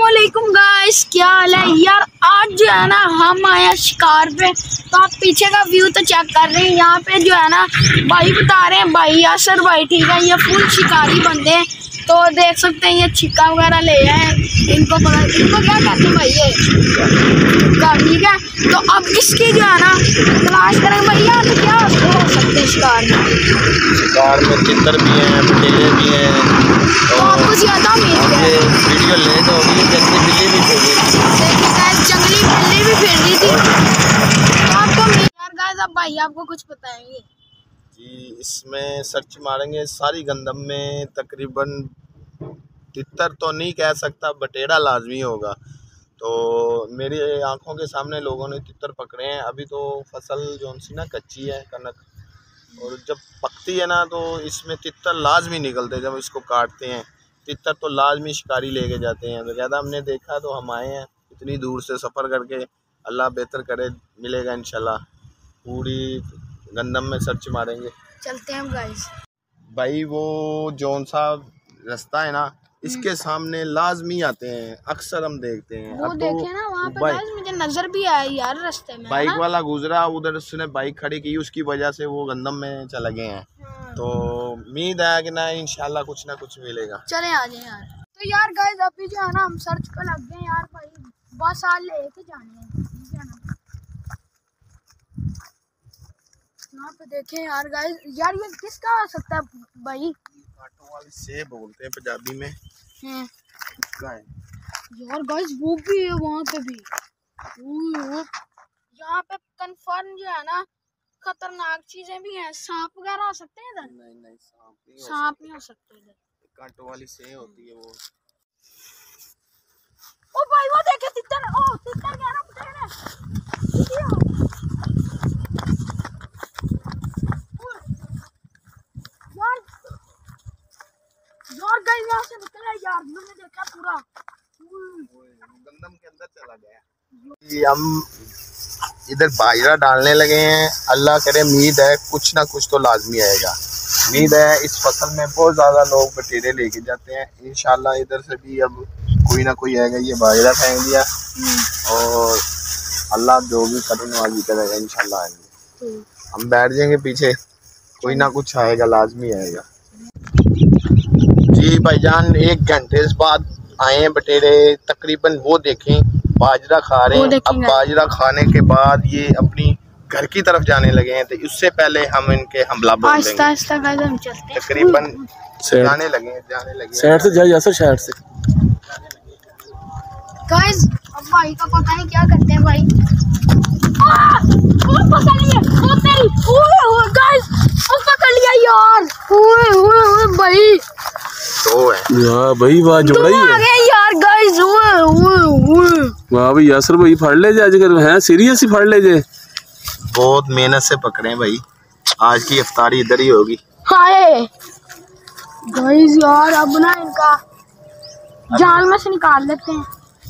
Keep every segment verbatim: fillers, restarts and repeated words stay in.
अस्सलामुअलैकुम गाइस, क्या हाल है यार। आज जो है ना हम आए हैं शिकार पे। तो आप पीछे का व्यू तो चेक कर रहे हैं। यहाँ पे जो है ना भाई बता रहे हैं, भाई यासर भाई, ठीक है, ये फुल शिकारी बंदे हैं। तो देख सकते हैं ये छिक्का वगैरह ले हैं, इनको पता, इनको क्या कहते हैं भाई, ये छिक्का, ठीक है। तो अब इसकी जो है ना तलाश करेंगे भैया। तो क्या हो सकते हैं शिकार में? शिकार में तितर भी हैं, बटेरे भी हैं। तो आपको ज्यादा उम्मीद है। वीडियो लेट हो गई, जंगली बिल्ली भी फिर रही थी। देखिए गाइस, जंगली बिल्ली भी फिर रही थी। तो आपको यार गाइस, अब भाई आपको कुछ बताएंगे जी। इसमें सर्च मारेंगे सारी गंदम में तकरीबन तितर तो नहीं कह सकता, बटेरा लाजमी होगा। तो मेरी आंखों के सामने लोगों ने तितर पकड़े हैं। अभी तो फसल जो सी ना कच्ची है, कनक, और जब पकती है ना तो इसमें तितर लाजमी निकलते हैं। जब इसको काटते हैं तितर तो लाजमी शिकारी लेके जाते हैं। तो ज़्यादा हमने देखा तो हम आए हैं इतनी दूर से सफ़र करके। अल्लाह बेहतर करे, मिलेगा इंशाल्लाह। पूरी गंदम में सर्च मारेंगे, चलते हैं गाइस। भाई वो जौन सा रास्ता है ना, इसके सामने लाजमी आते हैं, अक्सर हम देखते हैं। वो अब देखे ना वहाँ पे गाइस, मुझे नजर भी आया यार रास्ते में। बाइक वाला गुजरा, उधर उसने बाइक खड़ी की, उसकी वजह से वो गंदम में चले गए हैं। हाँ। तो उम्मीद है कि ना इंशाल्लाह कुछ ना कुछ मिलेगा। चले आ जाए यार। तो यार गाइस, अभी जो है ना हम सर्च पे लग गए यार भाई, बस आज लेके जाने हैं, ठीक है ना। यहाँ पे देखें यार गाइस, यार ये किसका आ सकता है भाई? कांटों वाली सेब बोलते हैं पंजाबी में। हैं इसका है यार गाइस, वो भी है वहाँ पे भी। यहाँ पे कंफर्म जो है ना खतरनाक चीजें भी हैं। सांप वगैरह आ सकते हैं इधर? नहीं नहीं, सांप नहीं हो सांप नहीं हो सकते इधर। कांटों वाली सेब होती है वो। ओ भाई वो देखे तितर, ओ तितर क्या ना बटेरे। यार यार गाइस, यहाँ से निकला यार, मैंने देखा पूरा गंदम के अंदर चला गया। हम इधर बाजरा डालने लगे हैं। अल्लाह करे, उम्मीद है कुछ ना कुछ तो लाजमी आएगा। उम्मीद है इस फसल में बहुत ज़्यादा लोग बटेरे लेके जाते हैं। इंशाल्लाह इधर से भी अब कोई ना कोई आएगा। ये बाजरा फेंक दिया और अल्लाह जो भी करे नवाजी करेगा, इंशाल्लाह आएंगे। हम बैठ जाएंगे पीछे, कोई ना कुछ आएगा, लाजमी आएगा। जी भाईजान, एक घंटे बाद आए हैं बटेरे तकरीबन। वो देखें बाजरा खा रहे हैं। अब बाजरा खाने के बाद ये अपनी घर की तरफ जाने लगे हैं। तो उससे पहले हम इनके हमला बोल देंगे। आहिस्ता आहिस्ता गाइस हम चलते हैं, तकरीबन जाने लगे हैं, जाने लगे साइड से जा जैसा साइड से। गाइस अब भाई का पता नहीं क्या करते हैं भाई। आ! वो पकड़ लिया, वो तेरी, ओए ओए गाइस, वो पकड़ लिया यार। ओए ओए ओए भाई, तो है वाह भाई, वाह जोड़ा ही आ गए यार गाइस। ओए ओए ओए वाह भाई यासर भाई, फड़ ले जे अजगर हैं, सीरियस ही फड़ ले जे। बहुत मेहनत से पकड़े हैं भाई। आज की इफ्तारी इधर ही होगी। हाय गाइस यार, अब ना इनका जाल में से निकाल लेते हैं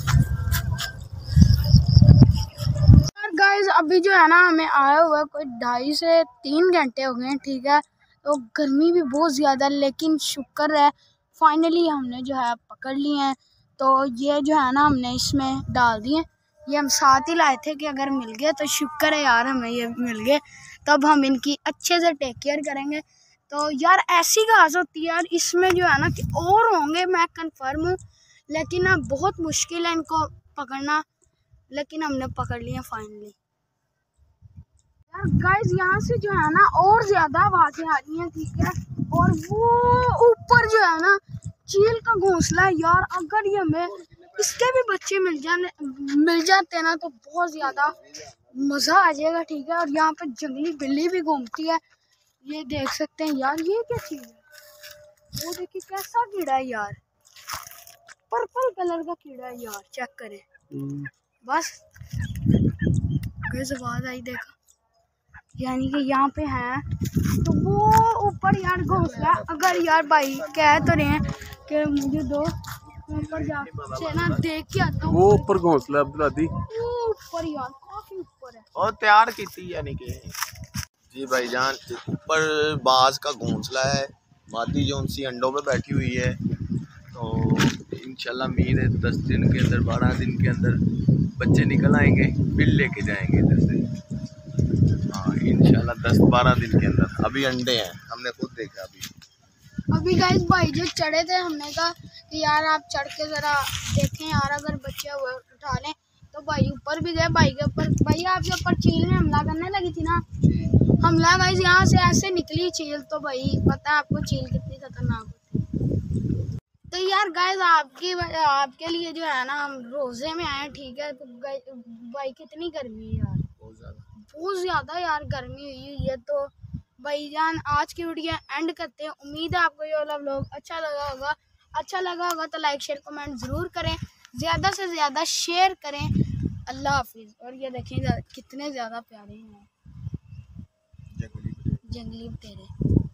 यार। गाइस अभी जो है ना हमें आया हुआ कोई ढाई से तीन घंटे हो गए हैं, ठीक है। तो गर्मी भी बहुत ज़्यादा, लेकिन शुक्र है फाइनली हमने जो है पकड़ लिए हैं। तो ये जो है ना हमने इसमें डाल दिए। ये हम साथ ही लाए थे कि अगर मिल गए तो शुक्र है यार, हमें ये मिल गए। तब हम इनकी अच्छे से टेक केयर करेंगे। तो यार ऐसी घास होती है यार, इसमें जो है ना कि और होंगे, मैं कंफर्म हूँ, लेकिन ना बहुत मुश्किल है इनको पकड़ना। लेकिन हमने पकड़ लिया फाइनली यार। गाइस यहाँ से जो है ना और ज़्यादा आवाज़ें आ रही हैं, ठीक है। और वो ऊपर जो है ना चील का घोंसला है यार। अगर ये हमें इसके भी बच्चे मिल जाने मिल जाते हैं ना तो बहुत ज़्यादा मज़ा आ जाएगा, ठीक है। और यहाँ पे जंगली बिल्ली भी घूमती है, ये देख सकते हैं यार। ये क्या चीज़ है? वो देखिए कैसा कीड़ा है यार, पर्पल कलर का कीड़ा है यार, चेक करें बस। कैसे आवाज़ आई, देखा, यानी कि यहाँ पे है। तो वो ऊपर यार घोंसला, अगर यार भाई कह तो रहे हैं कि मुझे दो, ऊपर जाके ना देख के आता हूँ। वो ऊपर घोंसला अब्दुल्लादी ऊपर यार काफी ऊपर है, और तैयार की थी यानी कि। जी भाईजान, ऊपर बाज का घोंसला है। मादी जो उनसी अंडों पे बैठी हुई है। तो इंशाल्लाह उम्मीद है दस दिन के अंदर, बारह दिन के अंदर बच्चे निकल आएंगे, फिर लेके जाएंगे इधर से। हाँ इंशाल्लाह दस बारह दिन के अंदर। अभी अंडे हैं, हमने खुद देखा अभी। अभी गाइस भाई जो चढ़े थे, हमने कहा कि यार आप चढ़ के ज़रा देखें यार, अगर बच्चे हुए उठा लें। तो भाई ऊपर भी गए, भाई के ऊपर, भाई आपके ऊपर चील में हमला करने लगी थी ना। हमला गाइस यहाँ से ऐसे निकली चील, तो भाई पता है आपको चील कितनी खतरनाक होती है। तो यार गाइस आपकी आपके लिए जो है ना, हम रोज़े में आए, ठीक है। तो भाई कितनी गर्मी है यार, बहुत ज़्यादा बहुत ज़्यादा यार गर्मी हुई हुई है। तो भाईजान आज की वीडियो एंड करते हैं। उम्मीद है आपको ये वाला व्लॉग अच्छा लगा होगा। अच्छा लगा होगा तो लाइक शेयर कमेंट ज़रूर करें, ज़्यादा से ज़्यादा शेयर करें। अल्लाह हाफिज़। और ये देखें कितने ज़्यादा प्यारे हैं जंगली बटेरे।